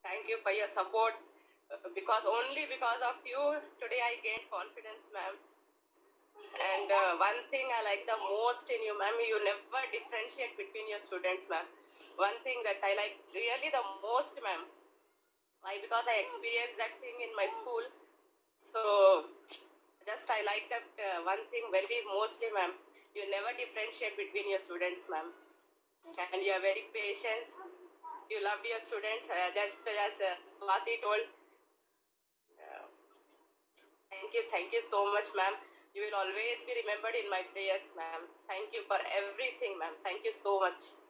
Thank you for your support. Only because of you, today I gained confidence, ma'am. And one thing I like the most in you, ma'am, you never differentiate between your students, ma'am. One thing that I like really the most, ma'am. Why? Because I experienced that thing in my school. So, just I like that one thing very mostly, ma'am. You never differentiate between your students, ma'am. And you are very patient. You loved your students, just as Swati told. Thank you so much, ma'am. You will always be remembered in my prayers, ma'am. Thank you for everything, ma'am. Thank you so much.